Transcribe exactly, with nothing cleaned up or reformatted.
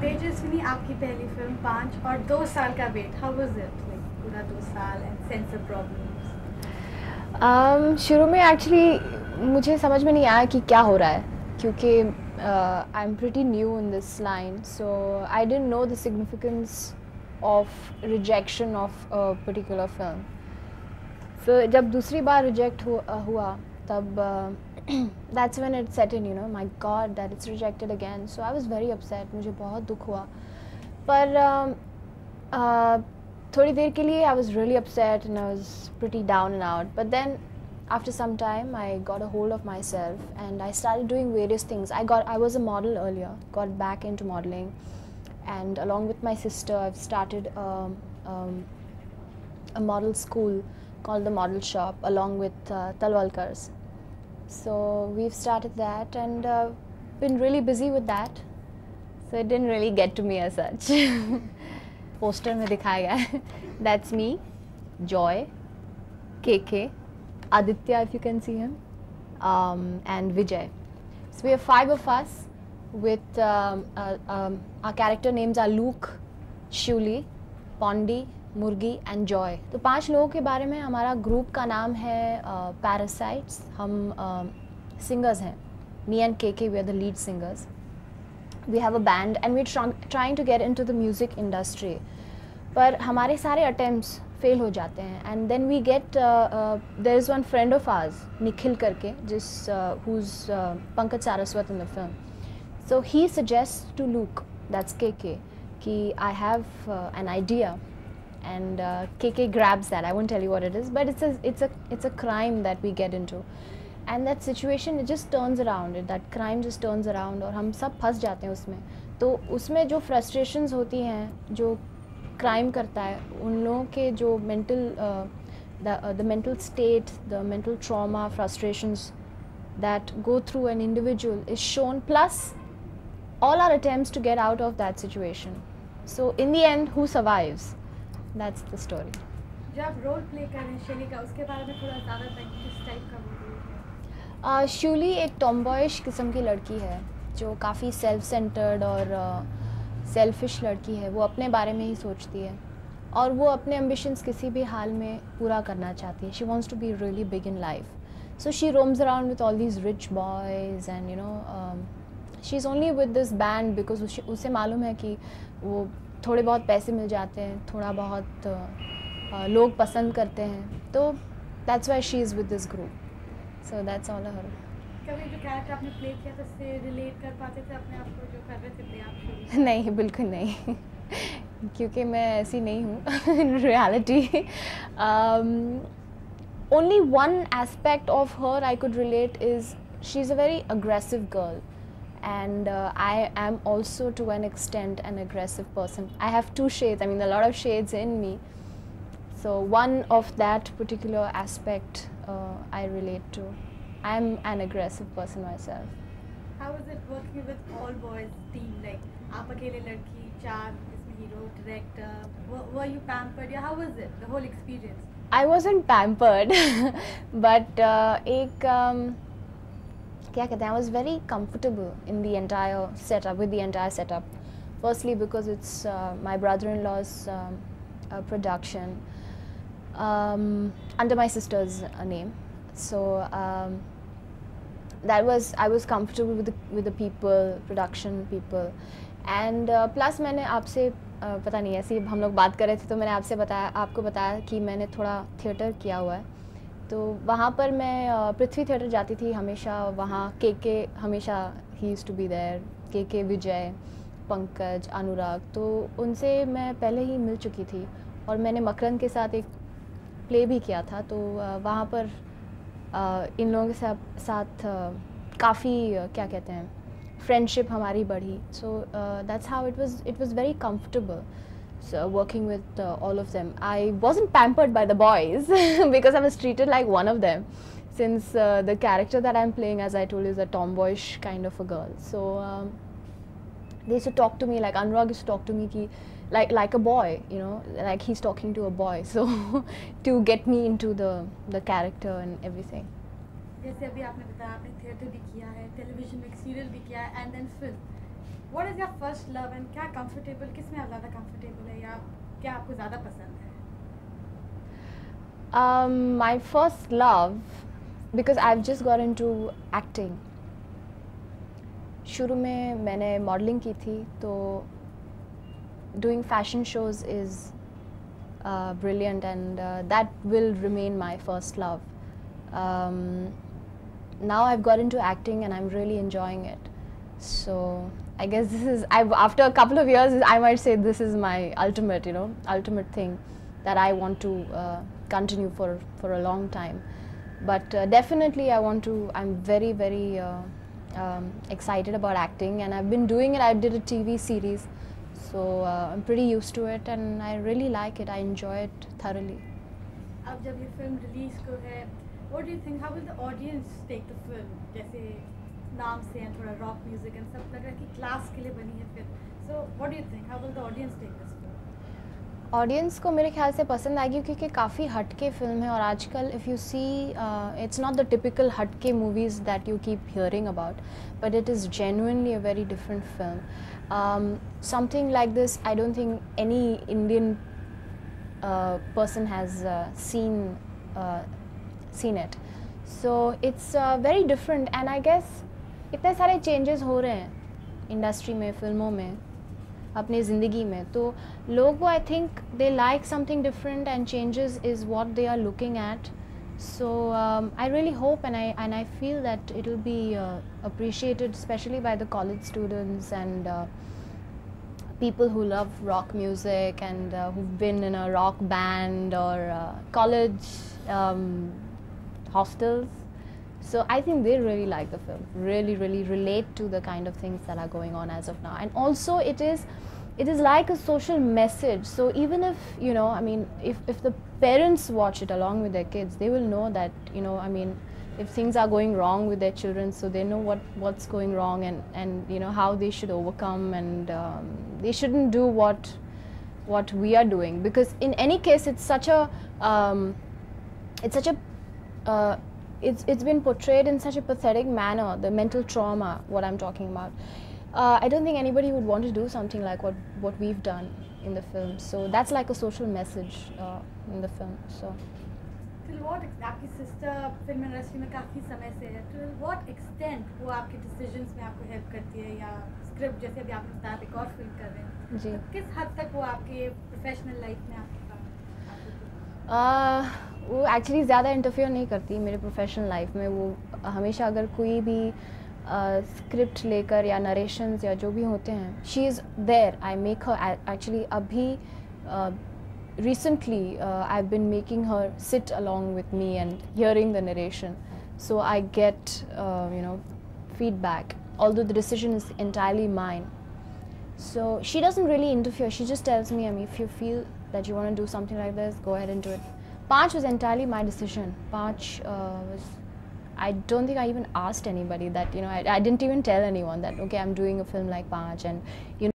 तेजस्विनी, आपकी पहली फिल्म पांच और दो साल का wait, how was it? Like पूरा दो साल एंड सेंसर प्रॉब्लम्स. um, शुरू में एक्चुअली मुझे समझ में नहीं आया कि क्या हो रहा है, क्योंकि I am pretty new in this line, so I didn't know the significance of rejection of a particular film. So जब दूसरी बार रिजेक्ट हु, uh, हुआ तब that's when it set in, you know, my god that it's rejected again. So I was very upset, मुझे बहुत दुख हुआ. पर uh, uh, थोड़ी देर के लिए I was really upset and I was pretty down and out. But then after some time I got a hold of myself and I started doing various things. I got I was a model earlier, got back into modeling, and along with my sister I've started um, um, a model school called the Model Shop along with uh, Talwalkars. So we've started that and uh, been really busy with that, so it didn't really get to me as such. Poster में दिखाया गया है. That's me, Joy, K K, Aditya, if you can see him, um, and Vijay. So we have five of us with um, uh, um, our character names are Luke, Shuli, Pondi, Murgi and Joy. तो पांच लोगों के बारे में हमारा group का नाम है parasites. हम सिंगर्स हैं. Me and K K, we are the lead singers. We have a band and we're trying trying to get into the music industry. पर हमारे सारे attempts फेल हो जाते हैं. And then we get there is one friend of ours, Nikhil करके, जिस who is Pankaj Saraswat in the film. So he suggest to look, that's K K, कि I have an idea, and K K grabs that. I won't tell you what it is, but it's it's a it's a crime that we get into, and that situation it just turns around, it that crime just turns around, और हम सब फंस जाते हैं उसमें. तो उसमें जो फ्रस्ट्रेशंस होती हैं, जो क्राइम करता है, उन लोगों के जो mental the mental state, the mental trauma, frustrations that go through an individual is shown, plus all our attempts to get out of that situation. So in the end who survives, that's the story. जब आप role play कर रहे हैं शैली का, उसके बारे में थोड़ा ज़्यादा किस टाइप का रोल है? शूली एक टॉम्बॉयिश किस्म की लड़की है जो काफ़ी सेल्फ सेंटर्ड और uh, सेल्फिश लड़की है. वो अपने बारे में ही सोचती है और वो अपने एम्बिशंस किसी भी हाल में पूरा करना चाहती है. She wants to be really big in life, so she roams around with all these rich boys and you know she is only with this band because उसे मालूम है कि वो थोड़े बहुत पैसे मिल जाते हैं, थोड़ा बहुत uh, लोग पसंद करते हैं, तो that's why she is with this group. So that's all her. कभी जो कैरेक्टर आपने प्ले किया था उससे रिलेट कर पाते थे अपने आप को जो कर रहे थे प्ले आप? नहीं, बिल्कुल नहीं, क्योंकि मैं ऐसी नहीं हूँ in reality. Only one aspect of her I could relate is she is a very aggressive girl, and uh, I am also to an extent an aggressive person. I have two shades, I mean a lot of shades in me, so one of that particular aspect uh, I relate to. I am an aggressive person myself. How is it working with all boys team? Like आप अकेले लड़की, चार इसमें hero, director. Were, were you pampered? Yeah, how was it? The whole experience? I wasn't pampered, but uh, एक um, क्या कहते हैं? I was very comfortable in the entire setup, with the entire setup. Firstly, because it's uh, my brother-in-law's um, uh, production um, under my sister's uh, name, so. Um, That was I was comfortable with the with the people, production people, and uh, plus मैंने आपसे uh, पता नहीं, ऐसे हम लोग बात कर रहे थे तो मैंने आपसे बताया आपको बताया कि मैंने थोड़ा थिएटर किया हुआ है. तो वहाँ पर मैं uh, पृथ्वी थिएटर जाती थी हमेशा. वहाँ के के हमेशा ही used to be there, K K, विजय, पंकज, अनुराग, तो उनसे मैं पहले ही मिल चुकी थी. और मैंने मकरंद के साथ एक प्ले भी किया था, तो uh, वहाँ पर Uh, इन लोगों के साथ साथ uh, काफ़ी uh, क्या कहते हैं, फ्रेंडशिप हमारी बढ़ी. So that's how it was it was very comfortable working with all of them. I wasn't pampered by the boys because I was treated like one of them, since the character that I am playing, as I told, is a tomboyish kind of a girl. So they used to talk to me, like Anurag used to talk to me ki, like like a boy, you know, like he's talking to a boy, so to get me into the the character and everything. जैसे अभी आपने बताया आपने theatre भी किया है, television में serial भी किया है, and then film. What is your first love and क्या comfortable किसमें आप ज़्यादा comfortable है या क्या आपको ज़्यादा पसंद है? Um, my first love, because I've just got into acting. शुरू में मैंने modeling की थी, तो doing fashion shows is uh, brilliant, and uh, that will remain my first love. Um, now I've got into acting and I'm really enjoying it. So I guess this is, I've, after a couple of years, I might say this is my ultimate, you know, ultimate thing that I want to uh, continue for, for a long time. But uh, definitely I want to, I'm very, very uh, um, excited about acting, and I've been doing it. I did a T V series, so uh, I'm pretty used to it and I really like it. I enjoy it thoroughly. अब जब ये film release को है, what do you think, how will the audience take the film? जैसे नाम से है थोड़ा rock music and सब लग रहा है कि class के लिए बनी है फिर. So what do you think, how will the audience take this film? Audience को मेरे ख्याल से पसंद आएगी क्योंकि काफ़ी हटके फिल्म है, और आजकल if you see it's not the typical हटके movies that you keep hearing about, but it is genuinely a very different film. Something like this I don't think any Indian person has uh, seen uh, seen it. So it's uh, very different, and I guess इतने सारे changes हो रहे हैं industry में, फिल्मों में, अपनी ज़िंदगी में, तो लोगों को I think they like something different, and changes is what they are looking at. So um, I really hope and I and I feel that it will be uh, appreciated, especially by the college students and uh, people who love rock music and uh, who've been in a rock band or uh, college um, hostels. So I think they really like the film, really, really relate to the kind of things that are going on as of now. And also it is, it is like a social message. So even if, you know, I mean, if, if the parents watch it along with their kids, they will know that, you know, I mean, if things are going wrong with their children, so they know what, what's going wrong, and, and you know, how they should overcome, and um, they shouldn't do what, what we are doing. Because in any case, it's such a, um, it's such a, uh, it's, it's been portrayed in such a pathetic manner, the mental trauma, what I'm talking about. Uh, I don't think anybody would want to do something like what, what we've done in the film. So that's like a social message uh, in the film. So. Till what आपकी sister film industry में काफी समय से है, till what extent वो आपके decisions में आपको help करती है, या script जैसे अभी आपने बताया एक और film कर रहे हैं, जी, तो किस हद तक वो आपके professional life में आपके पास? uh, वो actually ज़्यादा interfere नहीं करती मेरे professional life में. वो हमेशा अगर कोई भी स्क्रिप्ट uh, लेकर या नरेशंस या जो भी होते हैं, she is there. I make her actually अभी uh, recently uh, I've been making her sit along with me and hearing the narration, so I get uh, you know, feedback, although the decision is entirely mine. So she doesn't really interfere. She just tells me, I mean, if you feel that you want to do something like this, go ahead and do it. Paanch was entirely my decision. Paanch uh, was, I don't think I even asked anybody that, you know, I, I didn't even tell anyone that, okay, I'm doing a film like Paanch, and you know